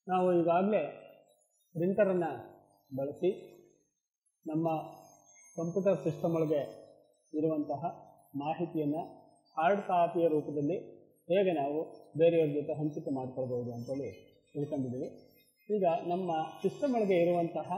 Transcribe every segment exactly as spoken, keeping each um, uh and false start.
ನಾವು ಈಗಾಗಲೇ ಪ್ರಿಂಟರನ್ನು ಬಳಸಿ ನಮ್ಮ ಕಂಪ್ಯೂಟರ್ ಸಿಸ್ಟಮ್ ಒಳಗೆ ಇರುವಂತಹ ಮಾಹಿತಿಯನ್ನು ಹಾರ್ಡ್ ಕಾಪಿಯ ರೂಪದಲ್ಲಿ ಹೇಗೆ ನಾವು ಬೇರೆಯವ್ರ ಜೊತೆ ಹಂಚಿಕೆ ಮಾಡ್ಕೊಳ್ಬೋದು ಅಂತೇಳಿ ತಿಳ್ಕೊಂಡಿದ್ದೀವಿ. ಈಗ ನಮ್ಮ ಸಿಸ್ಟಮ್ ಒಳಗೆ ಇರುವಂತಹ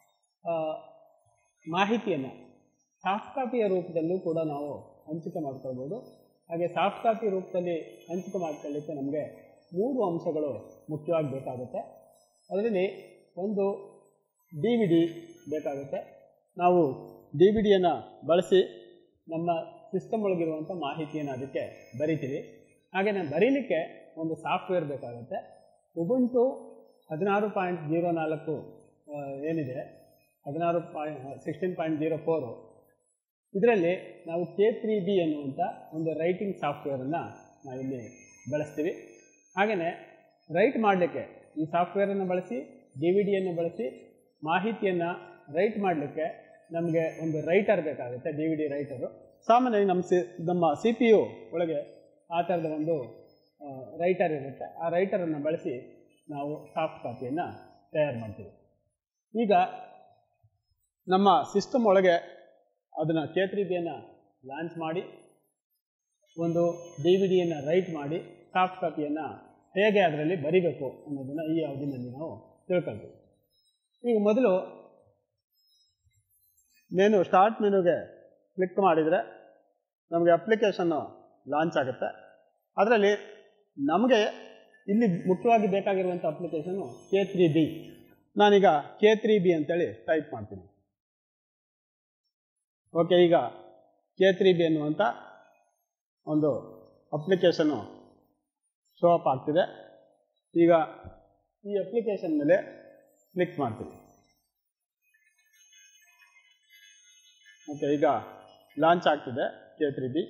ಮಾಹಿತಿಯನ್ನು ಸಾಫ್ಟ್ ಕಾಪಿಯ ರೂಪದಲ್ಲೂ ಕೂಡ ನಾವು ಹಂಚಿಕೆ ಮಾಡ್ಕೊಳ್ಬೋದು. ಹಾಗೆ ಸಾಫ್ಟ್ ಕಾಪಿ ರೂಪದಲ್ಲಿ ಹಂಚಿಕೆ ಮಾಡ್ಕೊಳ್ಳಿಕ್ಕೆ ನಮಗೆ ಮೂರು ಅಂಶಗಳು ಮುಖ್ಯವಾಗಿ ಬೇಕಾಗುತ್ತೆ. ಅದರಲ್ಲಿ ಒಂದು ಡಿ ವಿ ಡಿ ಬೇಕಾಗುತ್ತೆ. ನಾವು ಡಿ ವಿ ಡಿಯನ್ನು ಬಳಸಿ ನಮ್ಮ ಸಿಸ್ಟಮ್ ಒಳಗಿರುವಂಥ ಮಾಹಿತಿಯನ್ನು ಅದಕ್ಕೆ ಬರಿತೀವಿ. ಹಾಗೆಯೇ ಬರೀಲಿಕ್ಕೆ ಒಂದು ಸಾಫ್ಟ್ವೇರ್ ಬೇಕಾಗುತ್ತೆ. ಉಬುಂಟು ಹದಿನಾರು ಪಾಯಿಂಟ್ ಜೀರೋ ನಾಲ್ಕು ಏನಿದೆ, ಹದಿನಾರು point sixteen point zero four, ಇದರಲ್ಲಿ ನಾವು ಕೆ ತ್ರೀ ಬಿ ಎನ್ನುವಂಥ ಒಂದು ರೈಟಿಂಗ್ ಸಾಫ್ಟ್ವೇರನ್ನು ನಾವಿಲ್ಲಿ ಬಳಸ್ತೀವಿ. ಹಾಗೆಯೇ ರೈಟ್ ಮಾಡಲಿಕ್ಕೆ ಈ ಸಾಫ್ಟ್ವೇರನ್ನು ಬಳಸಿ ಡಿ ವಿ ಡಿಯನ್ನು ಬಳಸಿ ಮಾಹಿತಿಯನ್ನು ರೈಟ್ ಮಾಡಲಿಕ್ಕೆ ನಮಗೆ ಒಂದು ರೈಟರ್ ಬೇಕಾಗುತ್ತೆ, ಡಿ ವಿ ಡಿ ರೈಟರು. ಸಾಮಾನ್ಯವಾಗಿ ನಮ್ಮ ಸಿ ನಮ್ಮ ಸಿ ಪಿ ಯು ಒಳಗೆ ಆ ಥರದ ಒಂದು ರೈಟರ್ ಇರುತ್ತೆ. ಆ ರೈಟರನ್ನು ಬಳಸಿ ನಾವು ಸಾಫ್ಟ್ ಕಾಪಿಯನ್ನು ತಯಾರು ಮಾಡ್ತೀವಿ. ಈಗ ನಮ್ಮ ಸಿಸ್ಟಮ್ ಒಳಗೆ ಅದನ್ನು ಕೆ ತ್ರೀ ಬಿಯನ್ನು ಲಾಂಚ್ ಮಾಡಿ ಒಂದು ಡಿ ವಿ ಡಿಯನ್ನು ರೈಟ್ ಮಾಡಿ ಸಾಫ್ಟ್ ಕಾಪಿಯನ್ನು ಹೇಗೆ ಅದರಲ್ಲಿ ಬರಿಬೇಕು ಅನ್ನೋದನ್ನು ಈ ಅವಧಿನಲ್ಲಿ ನಾವು ತಿಳ್ಕೊಳ್ತೀವಿ. ಈಗ ಮೊದಲು ಮೆನು ಸ್ಟಾರ್ಟ್ ಮೆನುಗೆ ಕ್ಲಿಕ್ ಮಾಡಿದರೆ ನಮಗೆ ಅಪ್ಲಿಕೇಶನ್ನು ಲಾಂಚ್ ಆಗುತ್ತೆ. ಅದರಲ್ಲಿ ನಮಗೆ ಇಲ್ಲಿ ಮುಖ್ಯವಾಗಿ ಬೇಕಾಗಿರುವಂಥ ಅಪ್ಲಿಕೇಶನು ಕೆ ತ್ರೀ ಬಿ. ನಾನೀಗ ಕೆ ತ್ರೀ ಬಿ ಅಂತೇಳಿ ಟೈಪ್ ಮಾಡ್ತೀನಿ. ಓಕೆ, ಈಗ ಕೆ ತ್ರೀ ಬಿ ಅನ್ನುವಂಥ ಒಂದು ಅಪ್ಲಿಕೇಶನ್ನು ಶೋ ಅಪ್ ಆಗ್ತಿದೆ. ಈಗ ಈ ಅಪ್ಲಿಕೇಶನ್ ಮೇಲೆ ಕ್ಲಿಕ್ ಮಾಡ್ತೀವಿ. ಓಕೆ, ಈಗ ಲಾಂಚ್ ಆಗ್ತಿದೆ K three B.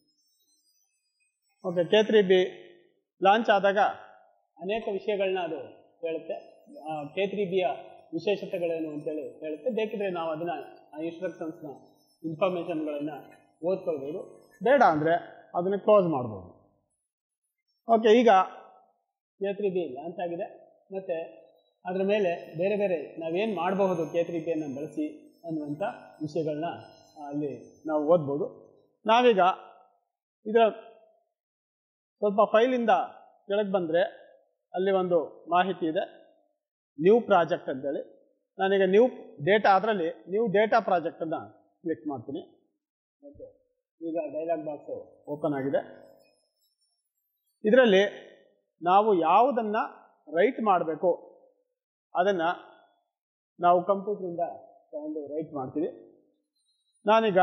Okay, K three B launch ಆದಾಗ ಅನೇಕ ವಿಷಯಗಳನ್ನ ಅದು ಹೇಳುತ್ತೆ. ಕೆ ತ್ರೀ ಬಿಯ ವಿಶೇಷತೆಗಳೇನು ಅಂತೇಳಿ ಹೇಳುತ್ತೆ. ಬೇಕಿದ್ರೆ ನಾವು ಅದನ್ನು ಆ ಇನ್ಸ್ಟ್ರಕ್ಷನ್ಸ್ನ ಇನ್ಫಾರ್ಮೇಷನ್ಗಳನ್ನು ಓದ್ಕೊಳ್ಬೋದು. ಬೇಡ ಅಂದರೆ ಅದನ್ನು ಕ್ಲೋಸ್ ಮಾಡ್ಬೋದು. ಓಕೆ, ಈಗ ಕೆ ತ್ರೀ ಬಿ ಲಾಂಚ್ ಆಗಿದೆ. ಮತ್ತು ಅದರ ಮೇಲೆ ಬೇರೆ ಬೇರೆ ನಾವೇನು ಮಾಡಬಹುದು ಕೆ ತ್ರೀ ಬಿಯನ್ನು ಬಳಸಿ ಅನ್ನುವಂಥ ವಿಷಯಗಳನ್ನ ಅಲ್ಲಿ ನಾವು ಓದ್ಬೋದು. ನಾವೀಗ ಇದರ ಸ್ವಲ್ಪ ಫೈಲಿಂದ ಕೆಳಗೆ ಬಂದರೆ ಅಲ್ಲಿ ಒಂದು ಮಾಹಿತಿ ಇದೆ, ನ್ಯೂ ಪ್ರಾಜೆಕ್ಟ್ ಅಂತೇಳಿ. ನಾನೀಗ ನ್ಯೂ ಡೇಟಾ ಅದರಲ್ಲಿ ನ್ಯೂ ಡೇಟಾ ಪ್ರಾಜೆಕ್ಟನ್ನು ಕ್ಲಿಕ್ ಮಾಡ್ತೀನಿ. ಓಕೆ, ಈಗ ಡೈಲಾಗ್ ಬಾಕ್ಸು ಓಪನ್ ಆಗಿದೆ. ಇದರಲ್ಲಿ ನಾವು ಯಾವುದನ್ನು ರೈಟ್ ಮಾಡಬೇಕು ಅದನ್ನು ನಾವು ಕಂಪ್ಯೂಟ್ರಿಂದ ತಗೊಂಡು ರೈಟ್ ಮಾಡ್ತೀವಿ. ನಾನೀಗ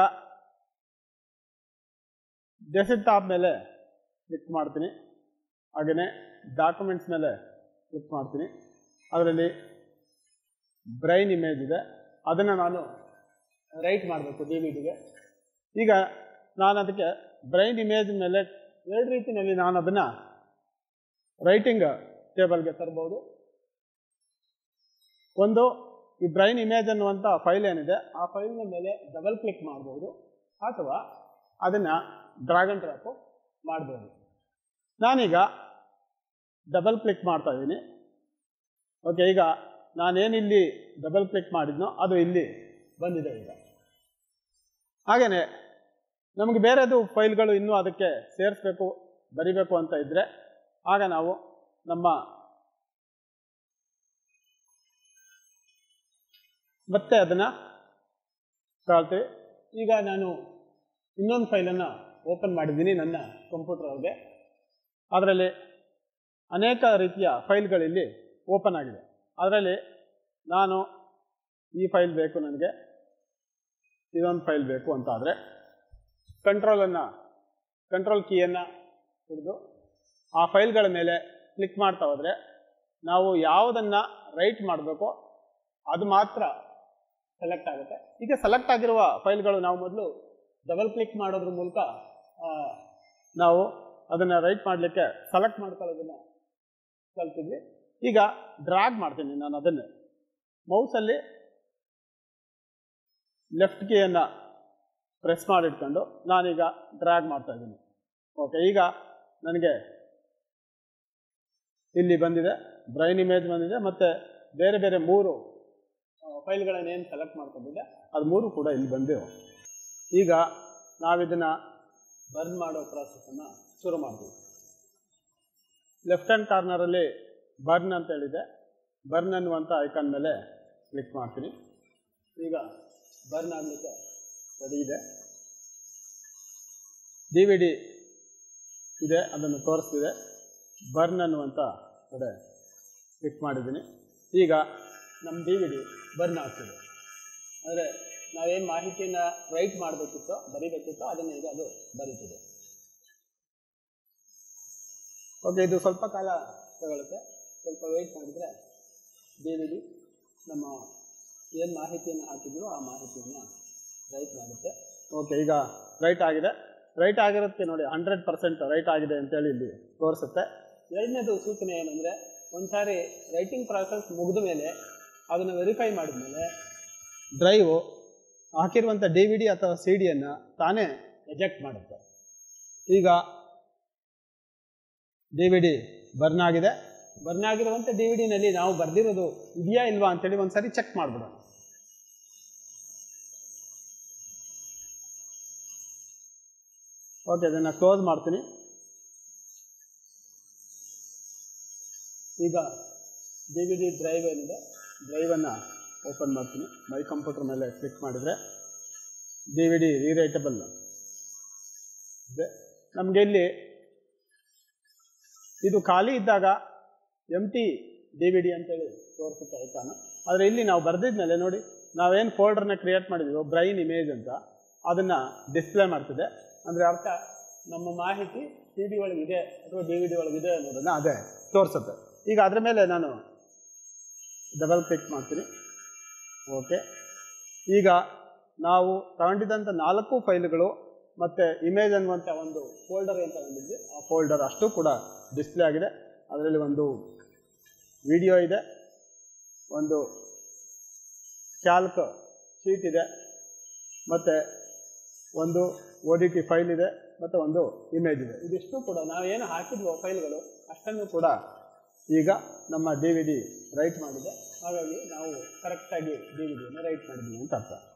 ಡೆಸ್ಕ್ಟಾಪ್ ಮೇಲೆ ಕ್ಲಿಕ್ ಮಾಡ್ತೀನಿ. ಹಾಗೆಯೇ ಡಾಕ್ಯುಮೆಂಟ್ಸ್ ಮೇಲೆ ಕ್ಲಿಕ್ ಮಾಡ್ತೀನಿ. ಅದರಲ್ಲಿ ಬ್ರೈನ್ ಇಮೇಜ್ ಇದೆ, ಅದನ್ನು ನಾನು ರೈಟ್ ಮಾಡಬೇಕು ಡಿ ವಿ ಡಿಗೆ. ಈಗ ನಾನು ಅದಕ್ಕೆ ಬ್ರೈನ್ ಇಮೇಜ್ ಮೇಲೆ ಎರಡು ರೀತಿಯಲ್ಲಿ ನಾನು ಅದನ್ನು ರೈಟಿಂಗ್ ಟೇಬಲ್ಗೆ ತರ್ಬೋದು. ಒಂದು, ಈ ಬ್ರೈನ್ ಇಮೇಜ್ ಅನ್ನುವಂಥ ಫೈಲ್ ಏನಿದೆ ಆ ಫೈಲ್ನ ಮೇಲೆ ಡಬಲ್ ಕ್ಲಿಕ್ ಮಾಡ್ಬೋದು, ಅಥವಾ ಅದನ್ನು ಡ್ರ್ಯಾಗ್ ಆ್ಯಂಡ್ ಡ್ರಾಪ್ ಮಾಡ್ಬೋದು. ನಾನೀಗ ಡಬಲ್ ಕ್ಲಿಕ್ ಮಾಡ್ತಾ ಇದ್ದೀನಿ. ಓಕೆ, ಈಗ ನಾನೇನಿಲ್ಲಿ ಡಬಲ್ ಕ್ಲಿಕ್ ಮಾಡಿದ್ನೋ ಅದು ಇಲ್ಲಿ ಬಂದಿದೆ. ಈಗ ಹಾಗೆಯೇ ನಮಗೆ ಬೇರೆದು ಫೈಲ್ಗಳು ಇನ್ನೂ ಅದಕ್ಕೆ ಸೇರಿಸ್ಬೇಕು, ಬರಿಬೇಕು ಅಂತ ಇದ್ದರೆ ಆಗ ನಾವು ನಮ್ಮ ಮತ್ತೆ ಅದನ್ನು ಕಾಳ್ತೀವಿ. ಈಗ ನಾನು ಇನ್ನೊಂದು ಫೈಲನ್ನು ಓಪನ್ ಮಾಡಿದ್ದೀನಿ ನನ್ನ ಕಂಪ್ಯೂಟರ್ ಒಳಗೆ. ಅದರಲ್ಲಿ ಅನೇಕ ರೀತಿಯ ಫೈಲ್ಗಳಿಲ್ಲಿ ಓಪನ್ ಆಗಿದೆ. ಅದರಲ್ಲಿ ನಾನು ಈ ಫೈಲ್ ಬೇಕು, ನನಗೆ ಇದೊಂದು ಫೈಲ್ ಬೇಕು ಅಂತ ಆದರೆ ಕಂಟ್ರೋಲನ್ನು ಕಂಟ್ರೋಲ್ ಕೀಯನ್ನು ಹಿಡಿದು ಆ ಫೈಲ್ಗಳ ಮೇಲೆ ಕ್ಲಿಕ್ ಮಾಡ್ತಾ ಹೋದರೆ ನಾವು ಯಾವುದನ್ನು ರೈಟ್ ಮಾಡಬೇಕೋ ಅದು ಮಾತ್ರ ಸೆಲೆಕ್ಟ್ ಆಗುತ್ತೆ. ಈಗ ಸೆಲೆಕ್ಟ್ ಆಗಿರುವ ಫೈಲ್ಗಳು ನಾವು ಮೊದಲು ಡಬಲ್ ಕ್ಲಿಕ್ ಮಾಡೋದ್ರ ಮೂಲಕ ನಾವು ಅದನ್ನು ರೈಟ್ ಮಾಡಲಿಕ್ಕೆ ಸೆಲೆಕ್ಟ್ ಮಾಡ್ಕೊಳ್ಳೋದನ್ನು ಕಲ್ತಿದ್ವಿ. ಈಗ ಡ್ರ್ಯಾಗ್ ಮಾಡ್ತೀನಿ ನಾನು ಅದನ್ನು ಮೌಸಲ್ಲಿ ಲೆಫ್ಟ್ ಕೀಯನ್ನು ಪ್ರೆಸ್ ಮಾಡಿಟ್ಕೊಂಡು ನಾನೀಗ ಡ್ರ್ಯಾಗ್ ಮಾಡ್ತಾ ಇದ್ದೀನಿ. ಓಕೆ, ಈಗ ನನಗೆ ಇಲ್ಲಿ ಬಂದಿದೆ. ಬ್ರೈನ್ ಇಮೇಜ್ ಬಂದಿದೆ ಮತ್ತು ಬೇರೆ ಬೇರೆ ಮೂರು ಫೈಲ್ಗಳನ್ನೇನು ಸೆಲೆಕ್ಟ್ ಮಾಡ್ಕೊಂಡಿದ್ದೆ ಅದು ಮೂರು ಕೂಡ ಇಲ್ಲಿ ಬಂದೆವು. ಈಗ ನಾವಿದನ್ನು ಬರ್ನ್ ಮಾಡೋ ಪ್ರಾಸೆಸನ್ನು ಶುರು ಮಾಡ್ತೀವಿ. ಲೆಫ್ಟ್ ಹ್ಯಾಂಡ್ ಕಾರ್ನರಲ್ಲಿ ಬರ್ನ್ ಅಂತ ಹೇಳಿದೆ. ಬರ್ನ್ ಅನ್ನುವಂಥ ಐಕಾನ್ ಮೇಲೆ ಕ್ಲಿಕ್ ಮಾಡ್ತೀನಿ. ಈಗ ಬರ್ನ್ ಆಗಲಿಕ್ಕೆ ರೆಡಿ ಇದೆ. ಡಿ ವಿ ಡಿ ಇದೆ, ಅದನ್ನು ತೋರಿಸ್ತಿದೆ. ಬರ್ನ್ ಅನ್ನುವಂಥ ಕಡೆ ಕ್ಲಿಕ್ ಮಾಡಿದ್ದೀನಿ. ಈಗ ನಮ್ಮ ಡಿ ವಿ ಡಿ ಬರ್ನ್ ಆಗ್ತಿದೆ. ಅಂದರೆ ನಾವೇನು ಮಾಹಿತಿಯನ್ನು ರೈಟ್ ಮಾಡಬೇಕಿತ್ತೋ ಬರೀಬೇಕಿತ್ತೋ ಅದನ್ನು ಈಗ ಅದು ಬರೀತಿದೆ. ಓಕೆ, ಇದು ಸ್ವಲ್ಪ ಕಾಲ ತಗೊಳುತ್ತೆ. ಸ್ವಲ್ಪ ವೆಯ್ಟ್ ಮಾಡಿದರೆ ಡಿ ವಿ ಡಿ ನಮ್ಮ ಏನು ಮಾಹಿತಿಯನ್ನು ಹಾಕಿದ್ರೂ ಆ ಮಾಹಿತಿಯನ್ನು ರೈಟ್ ಮಾಡುತ್ತೆ. ಓಕೆ, ಈಗ ರೈಟ್ ಆಗಿದೆ. ರೈಟ್ ಆಗಿರೋದಕ್ಕೆ ನೋಡಿ ಹಂಡ್ರೆಡ್ ಪರ್ಸೆಂಟ್ ರೈಟ್ ಆಗಿದೆ ಅಂತೇಳಿ ಇಲ್ಲಿ ತೋರಿಸುತ್ತೆ. ಎರಡನೇದು ಸೂಚನೆ ಏನಂದರೆ, ಒಂದು ಸಾರಿ ರೈಟಿಂಗ್ ಪ್ರಾಸೆಸ್ ಮುಗಿದ ಮೇಲೆ ಅದನ್ನು ವೆರಿಫೈ ಮಾಡಿದ ಮೇಲೆ ಡ್ರೈವು ಹಾಕಿರುವಂಥ ಡಿ ವಿ ಡಿ ಅಥವಾ ಸಿ ಡಿಯನ್ನು ತಾನೇ ಎಜೆಕ್ಟ್ ಮಾಡುತ್ತೆ. ಈಗ ಡಿ ವಿ ಡಿ ಬರ್ನ್ ಆಗಿದೆ. ಬರ್ನ್ ಆಗಿರುವಂಥ ಡಿ ವಿ ಡಿನಲ್ಲಿ ನಾವು ಬರೆದಿರೋದು ಇದೆಯಾ ಇಲ್ವಾ ಅಂತೇಳಿ ಒಂದು ಸಾರಿ ಚೆಕ್ ಮಾಡಿಬಿಡೋಣ. ಓಕೆ, ಅದನ್ನು ಕ್ಲೋಸ್ ಮಾಡ್ತೀನಿ. ಈಗ ಡಿ ವಿ ಡಿ ಡ್ರೈವ್ ಏನಿದೆ ಡ್ರೈವನ್ನು ಓಪನ್ ಮಾಡ್ತೀನಿ. ಮೈ ಕಂಪ್ಯೂಟರ್ ಮೇಲೆ ಕ್ಲಿಕ್ ಮಾಡಿದರೆ ಡಿ ವಿ ಡಿ ರೀರೈಟಬಲ್ ಇದೆ. ನಮಗೆ ಇಲ್ಲಿ ಇದು ಖಾಲಿ ಇದ್ದಾಗ empty D V D ಅಂತೇಳಿ ತೋರಿಸುತ್ತೆ ಐಕಾನು. ಆದರೆ ಇಲ್ಲಿ ನಾವು ಬರೆದಿದ್ಮೇಲೆ ನೋಡಿ, ನಾವೇನು ಫೋಲ್ಡರ್ನ ಕ್ರಿಯೇಟ್ ಮಾಡಿದ್ದೀವೋ ಬ್ರೈನ್ ಇಮೇಜ್ ಅಂತ, ಅದನ್ನು ಡಿಸ್ಪ್ಲೇ ಮಾಡ್ತಿದೆ. ಅಂದರೆ ಅರ್ಥ ನಮ್ಮ ಮಾಹಿತಿ ಸಿ ಡಿ ಒಳಗಿದೆ ಅಥವಾ ಡಿ ವಿ ಡಿ ಒಳಗಿದೆ ಅನ್ನೋದನ್ನು ಅದೇ ತೋರಿಸುತ್ತೆ. ಈಗ ಅದರ ಮೇಲೆ ನಾನು ಡಬಲ್ ಕ್ಲಿಕ್ ಮಾಡ್ತೀನಿ. ಓಕೆ, ಈಗ ನಾವು ತಗೊಂಡಿದ್ದಂಥ ನಾಲ್ಕು ಫೈಲ್ಗಳು ಮತ್ತು ಇಮೇಜ್ ಅನ್ನುವಂಥ ಒಂದು ಫೋಲ್ಡರ್ ಅಂತ ಬಂದಿದ್ವಿ, ಆ ಫೋಲ್ಡರ್ ಅಷ್ಟು ಕೂಡ ಡಿಸ್ಪ್ಲೇ ಆಗಿದೆ. ಅದರಲ್ಲಿ ಒಂದು ವಿಡಿಯೋ ಇದೆ, ಒಂದು ಕ್ಯಾಲ್ಕ್ ಶೀಟ್ ಇದೆ, ಮತ್ತು ಒಂದು ಒ ಡಿ ಟಿ ಫೈಲ್ ಇದೆ, ಮತ್ತು ಒಂದು ಇಮೇಜ್ ಇದೆ. ಇದಿಷ್ಟು ಕೂಡ ನಾವೇನು ಹಾಕಿದ್ವೋ ಫೈಲ್ಗಳು ಅಷ್ಟನ್ನು ಕೂಡ ಈಗ ನಮ್ಮ ಡಿ ವಿ ಡಿ ರೈಟ್ ಮಾಡಿದೆ. ಹಾಗಾಗಿ ನಾವು ಕರೆಕ್ಟಾಗಿ ಡಿ ವಿ ಡಿಯನ್ನು ರೈಟ್ ಮಾಡಿದ್ದೀವಿ ಅಂತ ಅರ್ಥ.